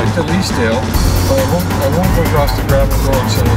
right to Leesdale, but I won't go across the gravel road, so